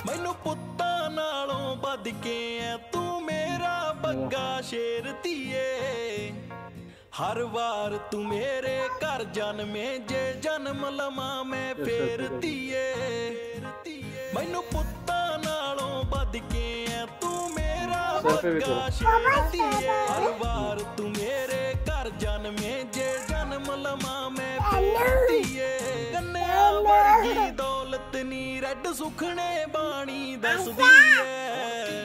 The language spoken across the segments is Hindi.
मैनू पुत्ता नालों बद के है तू मेरा बग्गा शेर धीए। हर बार तू मेरे घर जन्मे जे जन्म लवा मैं फेर धीए। मैनू पुत्ता नालों बद के है तू मेरा बग्गा शेर धीए। हर बार तू मेरे घर जन्मे जे जन्म लवा मैं फेर धीए। कन्या वर्गी दौलत नी रड सुखने बाणी दसदी है।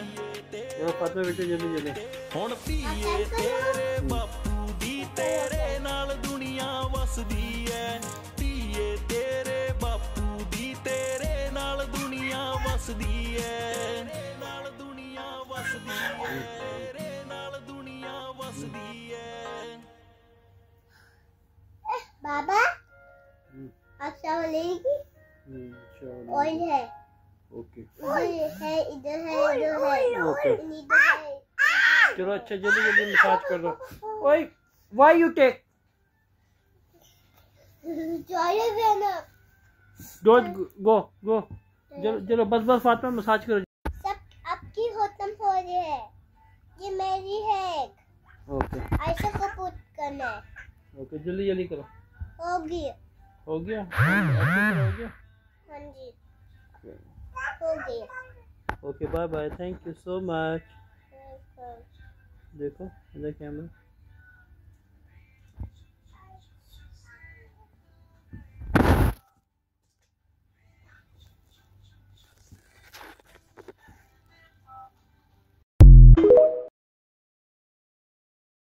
हुण धीए तेरे बापू दी तेरे नाल दुनिया वसदी है। धीए तेरे बापू दी तेरे नाल दुनिया वसदी है। नाल दुनिया वसदी है। तेरे नाल दुनिया वसदी है। बाबा अस्सलाम वालेकुम। ऑयल है। ओके इधर है इधर है ओके इधर है। चलो अच्छा जल्दी जल्दी मसाज कर दो। ओए why you take don't go go. चलो बस बस फातिमा मसाज करो। सब आपकी खत्म हो रही है। ये मेरी है। ओके ऐसा को पुट करना है। ओके जल्दी जल्दी करो। हो गया हो गया हो गया। हाँ जी हो गया। Okay bye bye thank you so much. देखो इधर कैमरा।